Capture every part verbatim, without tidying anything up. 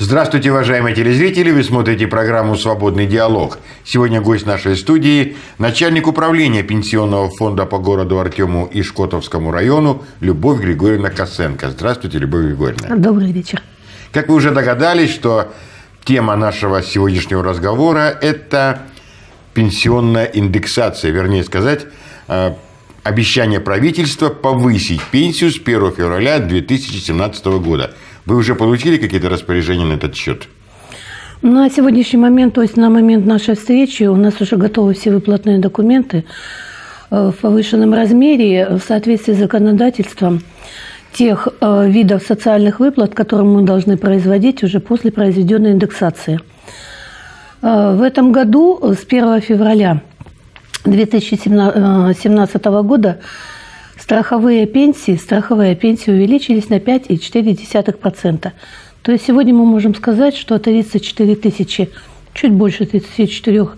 Здравствуйте, уважаемые телезрители! Вы смотрите программу «Свободный диалог». Сегодня гость нашей студии – начальник управления Пенсионного фонда по городу Артему и Шкотовскому району Любовь Григорьевна Косенко. Здравствуйте, Любовь Григорьевна. Добрый вечер. Как вы уже догадались, что тема нашего сегодняшнего разговора – это пенсионная индексация, вернее сказать, обещание правительства повысить пенсию с первого февраля две тысячи семнадцатого года. Вы уже получили какие-то распоряжения на этот счет? На сегодняшний момент, то есть на момент нашей встречи, у нас уже готовы все выплатные документы в повышенном размере в соответствии с законодательством тех видов социальных выплат, которые мы должны производить уже после произведенной индексации. В этом году с первого февраля две тысячи семнадцатого года страховые пенсии, страховые пенсии увеличились на пять целых четыре десятых процента. То есть сегодня мы можем сказать, что тридцать четыре тысячи, чуть больше тридцати четырёх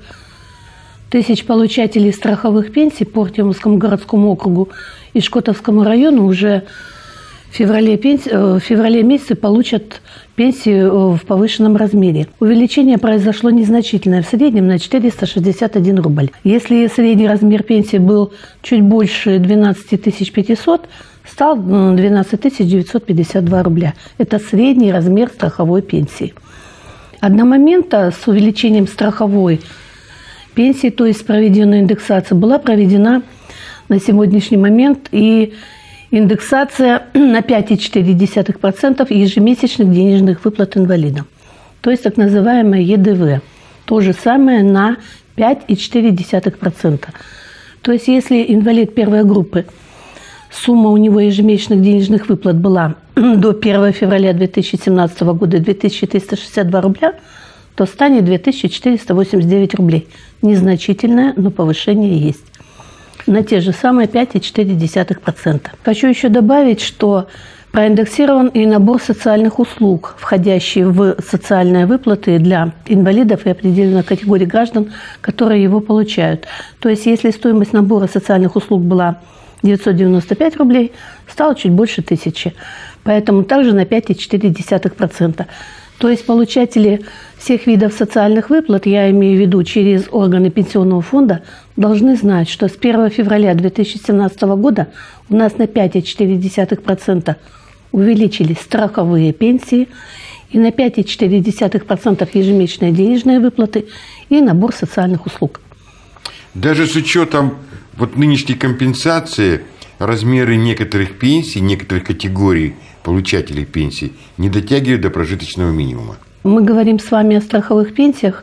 тысяч получателей страховых пенсий по Артемовскому городскому округу и Шкотовскому району уже в феврале, пенси... в феврале месяце получат пенсии в повышенном размере. Увеличение произошло незначительное, в среднем на четыреста шестьдесят один рубль. Если средний размер пенсии был чуть больше двенадцати тысяч пятисот, стал двенадцать тысяч девятьсот пятьдесят два рубля. Это средний размер страховой пенсии. Одномоментно с увеличением страховой пенсии, то есть проведенная индексация, была проведена на сегодняшний момент и индексация на пять целых четыре десятых процента ежемесячных денежных выплат инвалидам. То есть так называемое Е Д В. То же самое на пять целых четыре десятых процента. То есть если инвалид первой группы, сумма у него ежемесячных денежных выплат была до первого февраля две тысячи семнадцатого года две тысячи триста шестьдесят два рубля, то станет две тысячи четыреста восемьдесят девять рублей. Незначительное, но повышение есть. На те же самые пять целых четыре десятых процента. Хочу еще добавить, что проиндексирован и набор социальных услуг, входящий в социальные выплаты для инвалидов и определенной категории граждан, которые его получают. То есть, если стоимость набора социальных услуг была девятьсот девяносто пять рублей, стало чуть больше тысячи. Поэтому также на пять целых четыре десятых процента. То есть получатели всех видов социальных выплат, я имею в виду через органы пенсионного фонда, должны знать, что с первого февраля две тысячи семнадцатого года у нас на пять целых четыре десятых процента увеличились страховые пенсии и на пять целых четыре десятых процента ежемесячные денежные выплаты и набор социальных услуг. Даже с учетом вот нынешней компенсации размеры некоторых пенсий, некоторых категорий получателей пенсий не дотягивают до прожиточного минимума. Мы говорим с вами о страховых пенсиях,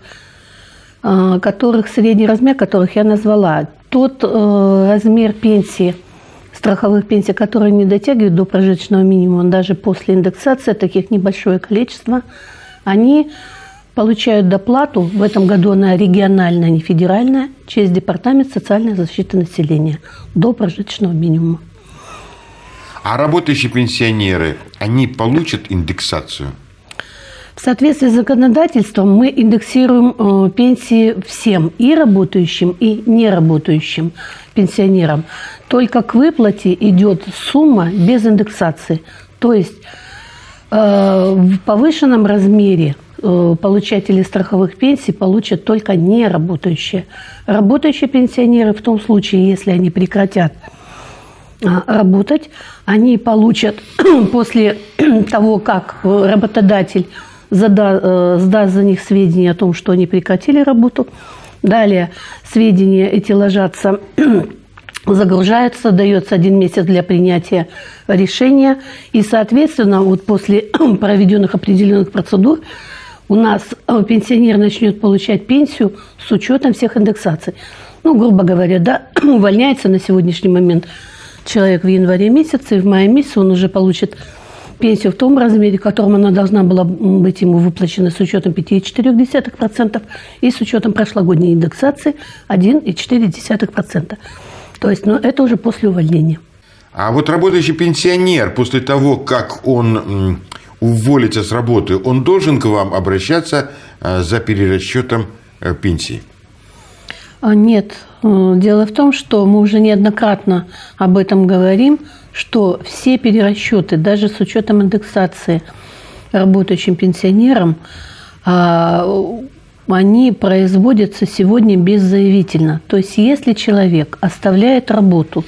которых средний размер, которых я назвала. Тот размер пенсии, страховых пенсий, которые не дотягивают до прожиточного минимума, даже после индексации, таких небольшое количество, они получают доплату, в этом году она региональная, не федеральная, через Департамент социальной защиты населения до прожиточного минимума. А работающие пенсионеры, они получат индексацию? В соответствии с законодательством мы индексируем э, пенсии всем, и работающим, и неработающим пенсионерам. Только к выплате идет сумма без индексации. То есть э, в повышенном размере э, получатели страховых пенсий получат только неработающие. Работающие пенсионеры в том случае, если они прекратят работать, они получат после того, как работодатель задаст, сдаст за них сведения о том, что они прекратили работу. Далее сведения эти ложатся, загружаются, дается один месяц для принятия решения. И, соответственно, вот после проведенных определенных процедур у нас пенсионер начнет получать пенсию с учетом всех индексаций. Ну, грубо говоря, да, увольняется на сегодняшний момент человек в январе месяце, и в мае месяце он уже получит пенсию в том размере, в котором она должна была быть ему выплачена с учетом пять целых четыре десятых процента и с учетом прошлогодней индексации один целых четыре десятых процента. То есть, ну, это уже после увольнения. А вот работающий пенсионер, после того, как он уволится с работы, он должен к вам обращаться за перерасчетом пенсии? Нет. Дело в том, что мы уже неоднократно об этом говорим, что все перерасчеты, даже с учетом индексации, работающим пенсионерам, они производятся сегодня беззаявительно. То есть, если человек оставляет работу,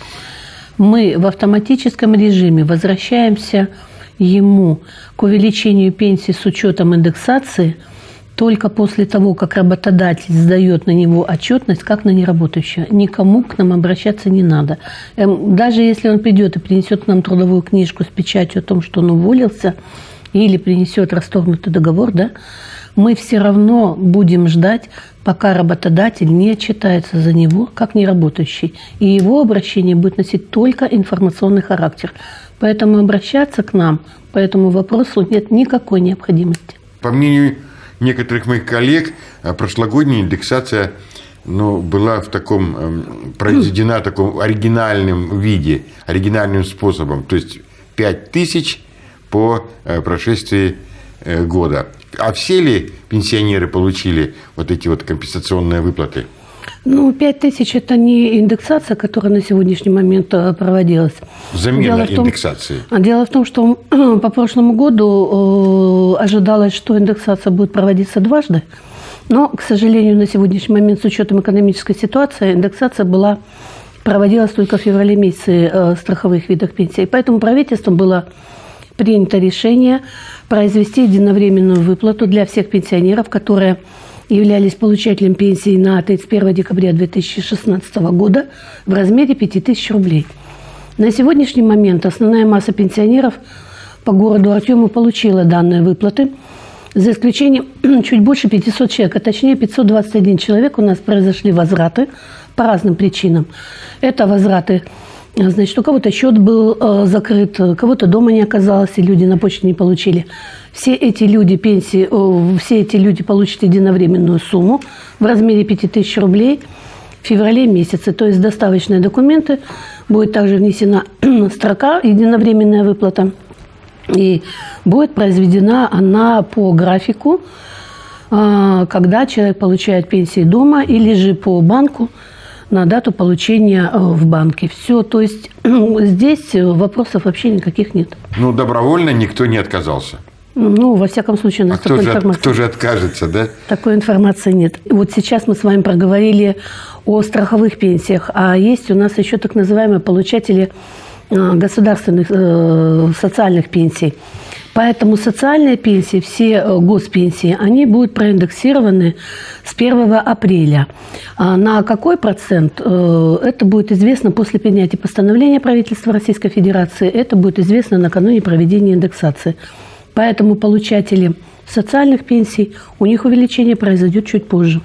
мы в автоматическом режиме возвращаемся ему к увеличению пенсии с учетом индексации только после того, как работодатель сдает на него отчетность, как на неработающего. Никому к нам обращаться не надо. Даже если он придет и принесет нам трудовую книжку с печатью о том, что он уволился, или принесет расторгнутый договор, да, мы все равно будем ждать, пока работодатель не отчитается за него как неработающий. И его обращение будет носить только информационный характер. Поэтому обращаться к нам по этому вопросу нет никакой необходимости. По мнению некоторых моих коллег, прошлогодняя индексация ну, была в таком, произведена в таком оригинальном виде, оригинальным способом. То есть пять тысяч по прошествии года. А все ли пенсионеры получили вот эти вот компенсационные выплаты? Ну, пять тысяч – это не индексация, которая на сегодняшний момент проводилась. Замена дело том, индексации. Дело в том, что по прошлому году ожидалось, что индексация будет проводиться дважды. Но, к сожалению, на сегодняшний момент с учетом экономической ситуации индексация была, проводилась только в феврале месяце страховых видов пенсии. Поэтому правительством было принято решение произвести единовременную выплату для всех пенсионеров, которые являлись получателем пенсии на тридцать первое декабря две тысячи шестнадцатого года в размере пяти тысяч рублей. На сегодняшний момент основная масса пенсионеров по городу Артёму получила данные выплаты, за исключением чуть больше пятисот человек, а точнее пятьсот двадцать один человек у нас произошли возвраты по разным причинам. Это возвраты, значит, у кого-то счет был э, закрыт, кого-то дома не оказалось, и люди на почте не получили. Все эти люди пенсии, э, все эти люди получат единовременную сумму в размере пяти тысяч рублей в феврале месяце. То есть доставочные документы, будет также внесена строка «Единовременная выплата», и будет произведена она по графику, э, когда человек получает пенсии дома, или же по банку, на дату получения в банке. Все, то есть здесь вопросов вообще никаких нет. Ну, добровольно никто не отказался. Ну, во всяком случае, у нас а такой кто информации. Же, кто же откажется, да? Такой информации нет. Вот сейчас мы с вами проговорили о страховых пенсиях, а есть у нас еще так называемые получатели государственных социальных пенсий. Поэтому социальные пенсии, все госпенсии, они будут проиндексированы с первого апреля. А на какой процент, это будет известно после принятия постановления правительства Российской Федерации, это будет известно накануне проведения индексации. Поэтому получатели социальных пенсий, у них увеличение произойдет чуть позже.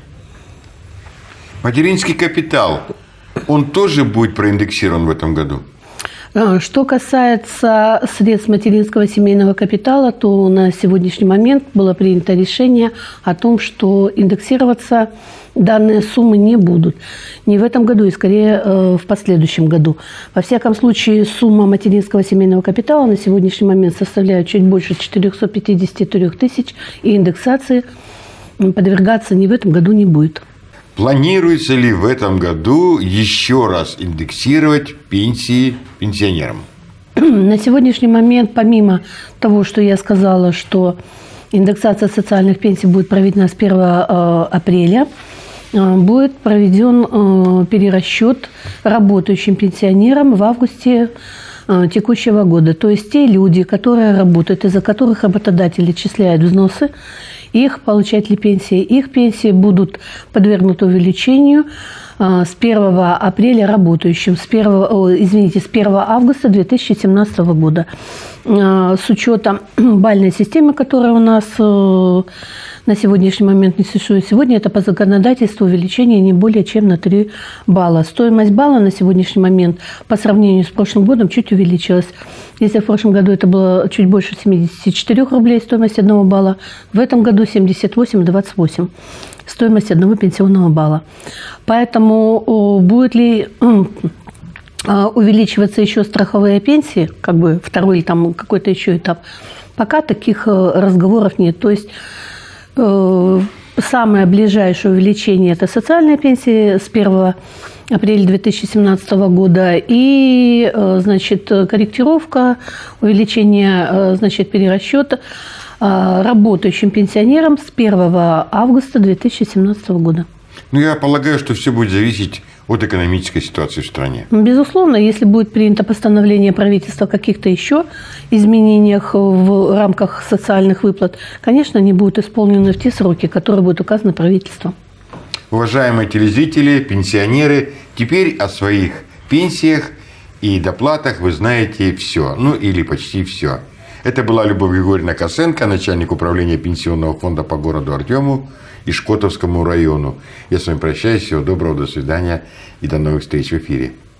Материнский капитал, он тоже будет проиндексирован в этом году? Что касается средств материнского семейного капитала, то на сегодняшний момент было принято решение о том, что индексироваться данные суммы не будут. Не в этом году, и скорее в последующем году. Во всяком случае, сумма материнского семейного капитала на сегодняшний момент составляет чуть больше четырёхсот пятидесяти трёх тысяч, и индексации подвергаться ни в этом году не будет. Планируется ли в этом году еще раз индексировать пенсии пенсионерам? На сегодняшний момент, помимо того, что я сказала, что индексация социальных пенсий будет проведена с первого апреля, будет проведен перерасчет работающим пенсионерам в августе текущего года. То есть те люди, которые работают, из-за которых работодатели отчисляют взносы, их получатели пенсии, их пенсии будут подвергнуты увеличению с первого апреля работающим, с первого, извините, с первого августа две тысячи семнадцатого года. С учетом балльной системы, которая у нас на сегодняшний момент не существует. Сегодня это по законодательству увеличение не более чем на три балла. Стоимость балла на сегодняшний момент по сравнению с прошлым годом чуть увеличилась. Если в прошлом году это было чуть больше семидесяти четырёх рублей стоимость одного балла, в этом году семьдесят восемь двадцать восемь стоимость одного пенсионного балла. Поэтому будет ли увеличиваться еще страховые пенсии, как бы второй или там какой-то еще этап, пока таких разговоров нет. То есть самое ближайшее увеличение – это социальные пенсии с первого апреля две тысячи семнадцатого года и, значит, корректировка, увеличение, значит, перерасчета работающим пенсионерам с первого августа две тысячи семнадцатого года. Ну, я полагаю, что все будет зависеть от экономической ситуации в стране. Безусловно, если будет принято постановление правительства о каких-то еще изменениях в рамках социальных выплат, конечно, они будут исполнены в те сроки, которые будут указаны правительством. Уважаемые телезрители, пенсионеры, теперь о своих пенсиях и доплатах вы знаете все, ну или почти все. Это была Любовь Григорьевна Косенко, начальник управления Пенсионного фонда по городу Артему и Шкотовскому району. Я с вами прощаюсь. Всего доброго, до свидания и до новых встреч в эфире.